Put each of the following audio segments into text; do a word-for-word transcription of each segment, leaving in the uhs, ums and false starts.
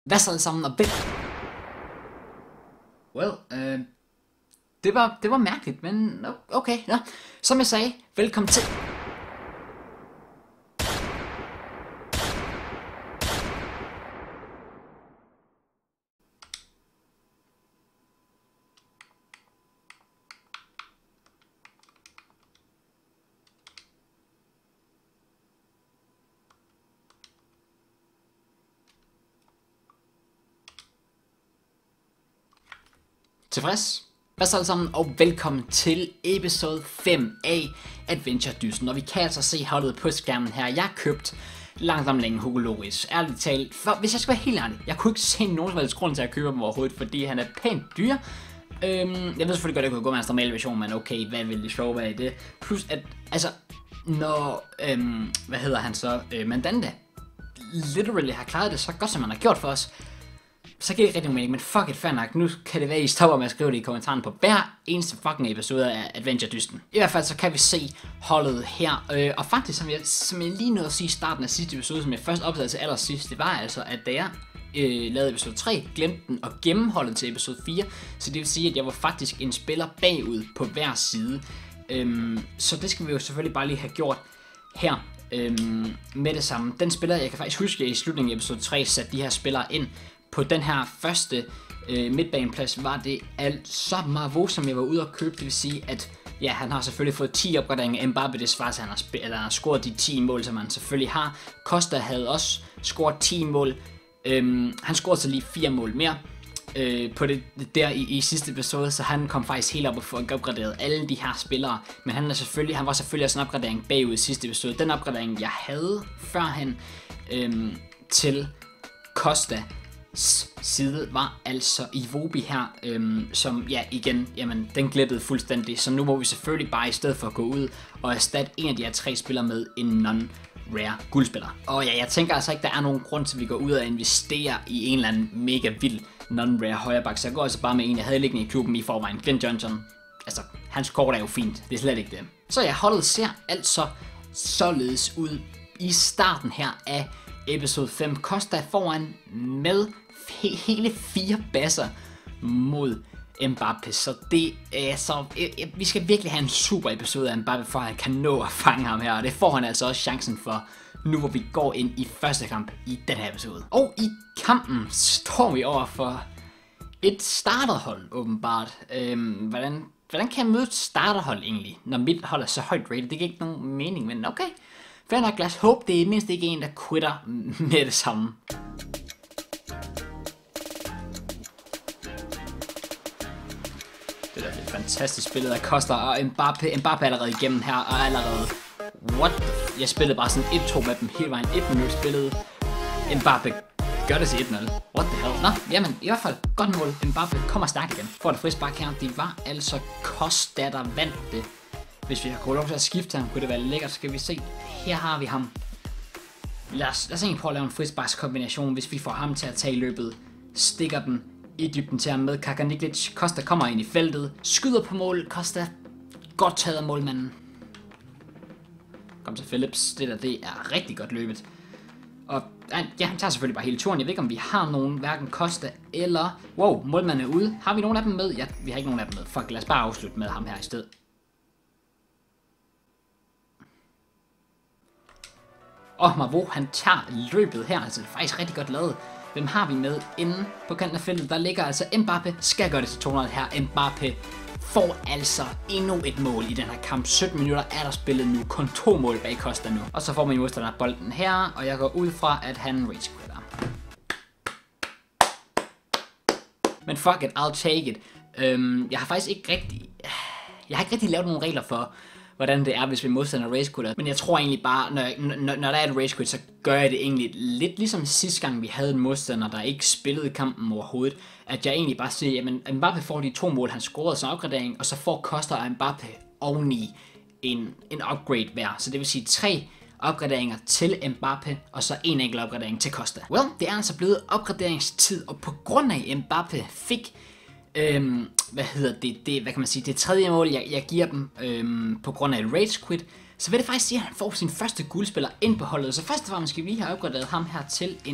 Hvad så alle sammen, og vel... Well, øh, det var, det var mærkeligt, men okay, ja. Som jeg sagde, velkommen til... Tilfreds? Hvad så alle sammen, og velkommen til episode fem af Adventure Dysten. Og vi kan altså se holdet på skærmen her. Jeg har købt langt om længe Hugo Lloris. Ærligt talt, for hvis jeg skal være helt ærlig, jeg kunne ikke se nogen som helst grund til at købe ham overhovedet, fordi han er pænt dyr. Øhm, jeg ved selvfølgelig godt, at jeg kunne gå med hans normale version, men okay, hvad vil det sjove være i det? Plus at, altså, når, øhm, hvad hedder han så, øh, Mandanda literally har klaret det så godt, som han har gjort for os, så giver det ikke rigtig nogen mening, men fuck it, fair nok. Nu kan det være, I stopper med at skrive det i kommentaren på hver eneste fucking episode af Adventure Dysten. I hvert fald så kan vi se holdet her, øh, og faktisk som jeg, som jeg lige nåede at sige i starten af sidste episode, som jeg først opdagede til allersidst, det var altså, at da jeg øh, lavede episode tre, glemte den at gemme holdet til episode fire, så det vil sige, at jeg var faktisk en spiller bagud på hver side. Øhm, så det skal vi jo selvfølgelig bare lige have gjort her. Øhm, med det samme. Den spiller, jeg kan faktisk huske, at i slutningen af episode tre satte de her spillere ind. På den her første øh, midtbaneplads var det altså Marvo, som jeg var ude at købe. Det vil sige, at ja, han har selvfølgelig fået ti opgraderinger. Mbappe, det svarer til, at han har, eller han har scoret de ti mål, som han selvfølgelig har. Costa havde også scoret ti mål. Øhm, han scorede så lige fire mål mere øh, på det der i, i sidste episode, så han kom faktisk helt op og få opgraderet alle de her spillere. Men han, er selvfølgelig, han var selvfølgelig også en opgradering bagud i sidste episode. Den opgradering, jeg havde førhen øhm, til Costa side var altså Iwobi her, øhm, som ja igen, jamen den glippede fuldstændig, så nu må vi selvfølgelig bare i stedet for at gå ud og erstatte en af de her tre spillere med en non-rare guldspiller. Og ja, jeg tænker altså ikke, der er nogen grund til, at vi går ud og investerer i en eller anden mega vild non-rare højreback, så jeg går altså bare med en, jeg havde liggende i klubben i forvejen, Glenn Johnson. Altså, hans kort er jo fint, det er slet ikke det. Så ja, holdet ser altså således ud i starten her af episode fem. Costa foran med hele fire basser mod Mbappe, så det er så øh, vi skal virkelig have en super episode af Mbappe, for at han kan nå at fange ham her, og det får han altså også chancen for, nu hvor vi går ind i første kamp i den her episode. Og i kampen står vi over for et starterhold, åbenbart. Øhm, hvordan, hvordan kan jeg møde et starterhold egentlig, når mit hold er så højt rated? Det giver ikke nogen mening, men okay. Fair nok, lad os håbe, det er mindst ikke en, der quitter med det samme. Det der er et fantastisk spil, der koster, og Mbappe, Mbappe er allerede igennem her, og allerede... What? Jeg spillede bare sådan et to med dem hele vejen, et minut spillede. Mbappe gør det til et nul. What the hell? Nå, jamen, i hvert fald, godt mål. Mbappe kommer stærkt igen. For det frispark her, det var altså Costa, der vandt det. Hvis vi har kunnet lov til at skifte ham, kunne det være lækkert. Skal vi se. Her har vi ham. Lad os, lad os egentlig prøve at lave en frisparkskombination, hvis vi får ham til at tage løbet. Stikker den i dybden til ham med Kakaniklic. Costa kommer ind i feltet. Skyder på mål. Costa. Godt taget af målmanden. Kom så Phillips. Det der, det er rigtig godt løbet. Og ja, han tager selvfølgelig bare hele turen. Jeg ved ikke, om vi har nogen, hverken Costa eller... Wow, målmanden er ude. Har vi nogen af dem med? Ja, vi har ikke nogen af dem med. Fuck, lad os bare afslutte med ham her i stedet. Og Marvo, han tager løbet her, altså det er faktisk rigtig godt lavet. Hvem har vi med inde på kanten af feltet? Der ligger altså Mbappe, skal gøre det til to nul her. Mbappe får altså endnu et mål i den her kamp. sytten minutter er der spillet nu, kun to mål bag Costa nu. Og så får man modstander bolden her, og jeg går ud fra, at han rage quitter. Men fuck it, I'll take it. Øhm, jeg har faktisk ikke rigtig... Jeg har ikke rigtig lavet nogen regler for, hvordan det er, hvis vi modstander rage quitter. Men jeg tror egentlig bare, når, når, når der er et rage quit, så gør jeg det egentlig lidt ligesom sidste gang, vi havde en modstander, der ikke spillede kampen overhovedet. At jeg egentlig bare siger, jamen Mbappe får de to mål, han scorede som opgradering, og så får Costa og Mbappe oveni en, en upgrade hver. Så det vil sige tre opgraderinger til Mbappe, og så en enkelt opgradering til Costa. Well, det er altså blevet opgraderingstid, og på grund af Mbappe fik... Øhm, hvad hedder det, det, hvad kan man sige, det tredje mål, jeg, jeg giver dem øhm, på grund af et rage quit, så vil det faktisk sige, at han får sin første guldspiller ind på holdet. Så først og fremmest skal vi lige have opgraderet ham her til en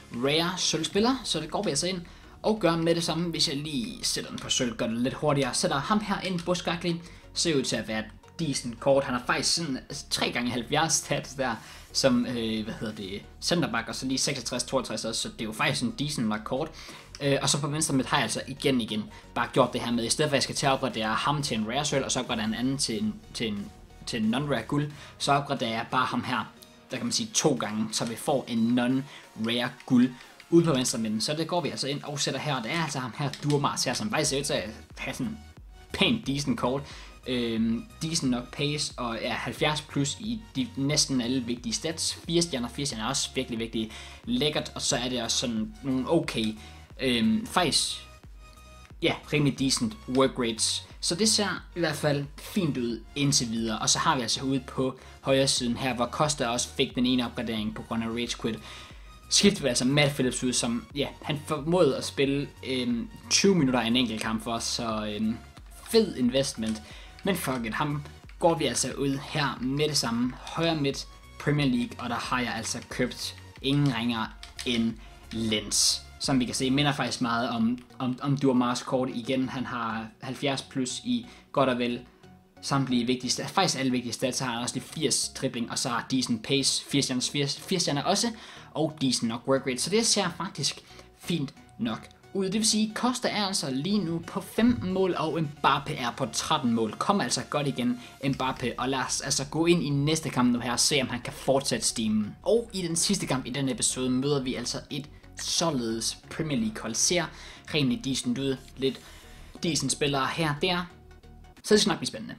rare sølvspiller, så det går vi altså ind og gør med det samme, hvis jeg lige sætter den på sølv, gør det lidt hurtigere. Sætter ham her ind, Buskagli, ser ud til at være et decent kort. Han har faktisk sådan tre gange halvfjerds stats der, som, øh, hvad hedder det, centerback, og så lige seksogtres toogtres også, så det er jo faktisk en decent nok kort. Øh, og så på venstre midt har jeg altså igen igen bare gjort det her med, i stedet for at jeg skal til at opgradere ham til en rare sølv, og så opgradere en anden til en, til en, til en non-rare guld, så opgraderer jeg bare ham her, der kan man sige to gange, så vi får en non-rare guld ude på venstre midten. Så det går vi altså ind og sætter her, og det er altså ham her, Durmaz her, som faktisk ser ud til at have sådan pænt decent kort. Øhm, decent nok pace, og er halvfjerds plus i de næsten alle vigtige stats. fire stjerner, fire stjerner er også virkelig, virkelig lækkert, og så er det også sådan nogle okay, øhm, faktisk, ja, rimelig decent work rates. Så det ser i hvert fald fint ud indtil videre, og så har vi altså ude på højre siden her, hvor Costa også fik den ene opgradering på grund af Rage Quit. Skiftet vi altså Matt Phillips ud, som, ja, han formåede at spille øhm, tyve minutter i en enkelt kamp for os, så øhm, fed investment. Men fuck it, ham går vi altså ud her med det samme, højre midt Premier League, og der har jeg altså købt ingen ringer end Lens. Som vi kan se, minder faktisk meget om, om, om Durmaz kort igen. Han har halvfjerds plus i godt og vel samtlige vigtige stats. Faktisk alle vigtige stats, så har han også de firs tripling, og så har decent pace, firs stjerner også, og decent nok work rate. Så det ser faktisk fint nok ud. Det vil sige, Costa er altså lige nu på femten mål, og Mbappé er på tretten mål. Kom altså godt igen, Mbappé, og lad os altså gå ind i næste kamp nu her, og se om han kan fortsætte stimen. Og i den sidste kamp i denne episode møder vi altså et således Premier League hold. Ser rimelig decent ud, lidt decent spillere her og der, så det skal nok blive spændende.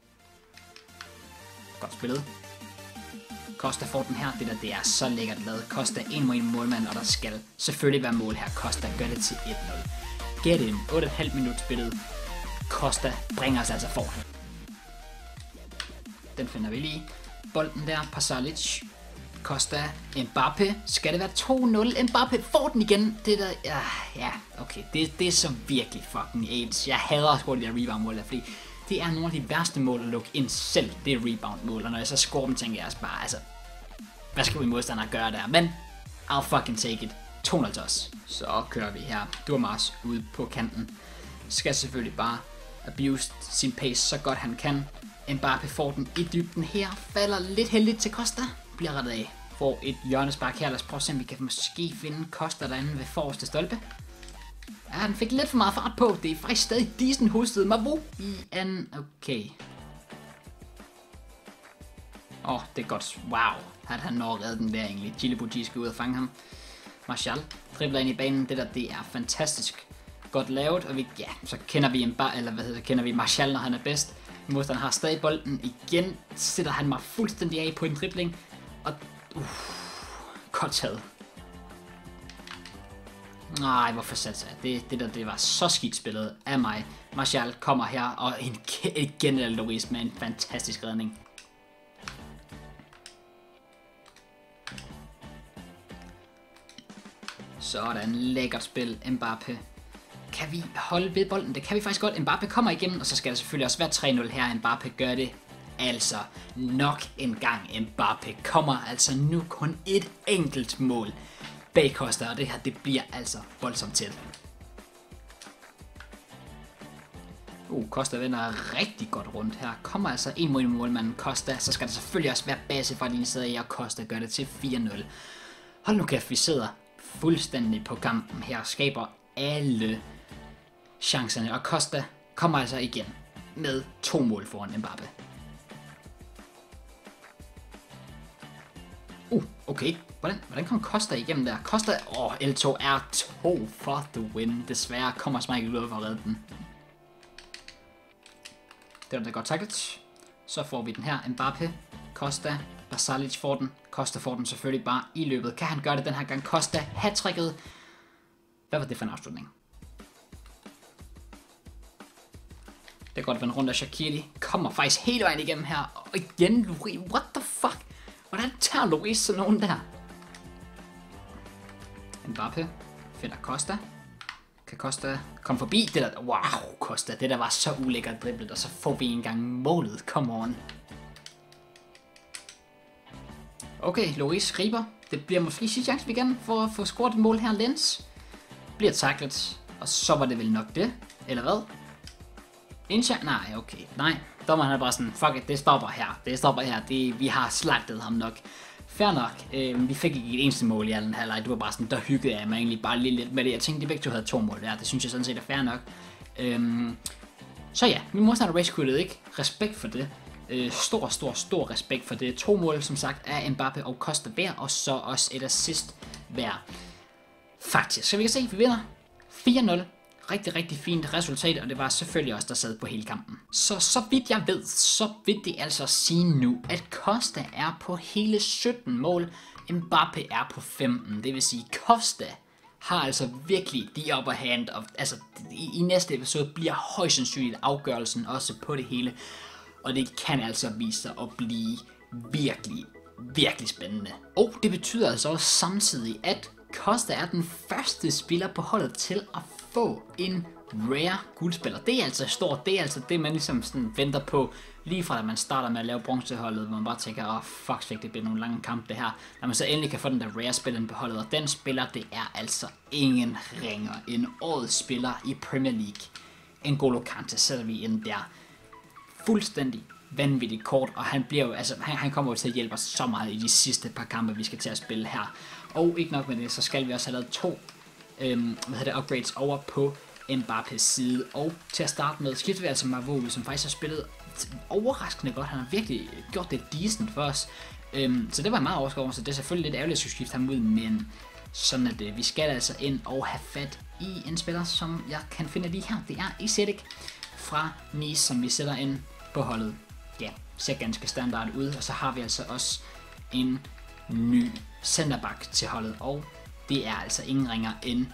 Godt spillet. Costa får den her, det der, det er så lækkert lavet. Costa en mod en målmand, og der skal selvfølgelig være mål her. Costa gør det til et nul. Get in, otte komma fem minut spillet. Costa bringer os altså foran. Den finder vi lige. Bolden der, Pasalic. Costa, Mbappé. Skal det være to nul? Mbappé får den igen. Det der, ja, ja okay. Det, det er så virkelig fucking AIDS. Jeg hader sgu de der rebound-mål der, fordi det er nogle af de værste mål at lukke ind selv, det er rebound-mål. Og når jeg så scorer dem, tænker jeg også bare, altså, hvad skal vi modstandere gøre der? Men, I'll fucking take it. to nul til os. Så kører vi her. Durmaz ude på kanten. Skal selvfølgelig bare abuse sin pace så godt han kan. Mbappé får den i dybden her. Falder lidt heldigt til Costa. Bliver rettet af. Får et hjørnespark her. Lad os prøve at se, om vi kan måske finde Costa derinde ved forreste stolpe. Ja, han fik lidt for meget fart på. Det er faktisk stadig decent hostet. Mavo i en... Okay. Åh, oh, det er godt. Wow. At han når at redde den der egentlig. Djilibouji skal ud og fange ham. Martial dribler ind i banen. Det der, det er fantastisk godt lavet. Og vi, ja, så kender vi en bar, eller hvad hedder det, kender vi Martial, når han er bedst. Modstanderen har stadig bolden. Igen sætter han mig fuldstændig af på en dribling. Og... Uh, godt taget. Nej, hvorfor satte jeg? Det, det der, det var så skidt spillet af mig. Martial kommer her, og en, igen er Luis med en fantastisk redning. Sådan, lækkert spil, Mbappé. Kan vi holde ved bolden? Det kan vi faktisk godt. Mbappé kommer igennem, og så skal der selvfølgelig også være tre nul her. Mbappé gør det altså nok en gang. Mbappé kommer altså nu kun et enkelt mål bag Costa, og det her, det bliver altså voldsomt tæt. Uh, Costa vender rigtig godt rundt her. Kommer altså en mod en målmand Costa, så skal der selvfølgelig også være base for de steder, og Costa gør det til fire nul. Hold nu kæft, vi sidder fuldstændig på kampen her, skaber alle chancerne, og Costa kommer altså igen med to mål foran Mbappé. Uh, okay. Hvordan, hvordan kom Costa igennem der? Costa, åh, oh, L to er to for the win. Desværre kommer Schmeichel ud for at redde den. Det var da godt taklet. Så får vi den her. Mbappé, Costa, Pasalic får den. Costa får den selvfølgelig bare i løbet. Kan han gøre det den her gang? Costa, hat-tricket. Hvad var det for en afslutning? Det er godt vende rundt af Shaqiri. Kommer faktisk hele vejen igennem her. Og igen, Luis. What the fuck? Hvordan tager Luis sådan nogen der? Mbappé finder Costa. Kan Costa komme forbi det der? Wow, Costa. Det der var så ulækkert driblet. Og så får vi engang målet. Come on. Okay, Lloris griber. Det bliver måske sidste chance igen for at få scoret et mål her. Lens bliver tacklet, og så var det vel nok det, eller hvad? Incha? Nej, okay, nej. Dommeren er bare sådan, fuck it, det stopper her, det stopper her, det, vi har slagtet ham nok. Fair nok, øh, vi fik ikke et eneste mål i anden halvleg, det var bare sådan, der hyggede jeg mig egentlig bare lige lidt med det. Jeg tænkte, de begge to havde to mål der, det synes jeg sådan set er fair nok. Øhm, så ja, min modstander race quittede ikke, respekt for det. Øh, stor, stor, stor respekt for det. To mål, som sagt, af Mbappe og Costa hver, og så også et assist hver. Faktisk, så vi kan se, at vi vinder fire nul. Rigtig, rigtig fint resultat, og det var selvfølgelig også der sad på hele kampen. Så, så vidt jeg ved, så vil det altså sige nu, at Costa er på hele sytten mål, Mbappe er på femten. Det vil sige, Costa har altså virkelig de upper hand, og altså i, i næste episode bliver højst sandsynligt afgørelsen også på det hele. Og det kan altså vise sig at blive virkelig, virkelig spændende. Og det betyder altså også samtidig, at Costa er den første spiller på holdet til at få en rare guldspiller. Det er altså stort, det er altså det, man ligesom sådan venter på, lige fra da man starter med at lave bronzeholdet, hvor man bare tænker, åh, oh, fuck, fik det bliver nogle lange kampe det her. Når man så endelig kan få den der rare spiller på holdet, og den spiller, det er altså ingen ringer end årets spiller i Premier League. N'Golo Kante sætter vi ind der. Fuldstændig vanvittigt kort, og han bliver jo, altså, han, han kommer jo til at hjælpe os så meget i de sidste par kampe, vi skal til at spille her. Og ikke nok med det, så skal vi også have lavet to øhm, hvad hedder det, upgrades over på Mbappes side. Og til at starte med, skifter vi altså Mavropanos, som faktisk har spillet overraskende godt. Han har virkelig gjort det decent for os. Øhm, så det var meget overrasket over, så det er selvfølgelig lidt ærgerligt at skulle skifte ham ud, men sådan at øh, vi skal altså ind og have fat i en spiller, som jeg kan finde lige her. Det er Isedik fra Nice, som vi sætter ind på holdet. Ja, ser ganske standard ud, og så har vi altså også en ny centerback til holdet, og det er altså ingen ringer end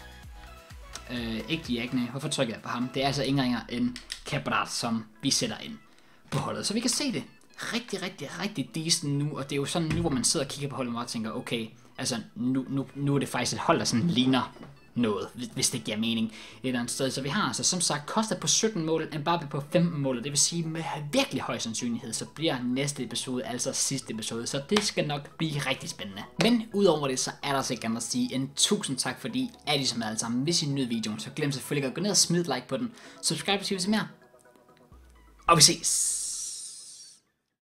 øh, ikke Diagne, hvorfor trykker jeg på ham? Det er altså ingen ringer end Cabral, som vi sætter ind på holdet, så vi kan se det rigtig, rigtig, rigtig decent nu, og det er jo sådan nu, hvor man sidder og kigger på holdet og tænker, okay, altså nu, nu, nu er det faktisk et hold, der sådan ligner noget, hvis det giver mening et eller andet sted. Så vi har altså som sagt Costa på sytten mål, Mbappe på femten mål, det vil sige med virkelig høj sandsynlighed, så bliver næste episode altså sidste episode, så det skal nok blive rigtig spændende. Men udover det, så er der så ikke andet at sige en tusind tak, fordi at I så med alle sammen. Hvis I nød videoen, så glem selvfølgelig at gå ned og smide et like på den, subscribe hvis I vil se mere, og vi ses!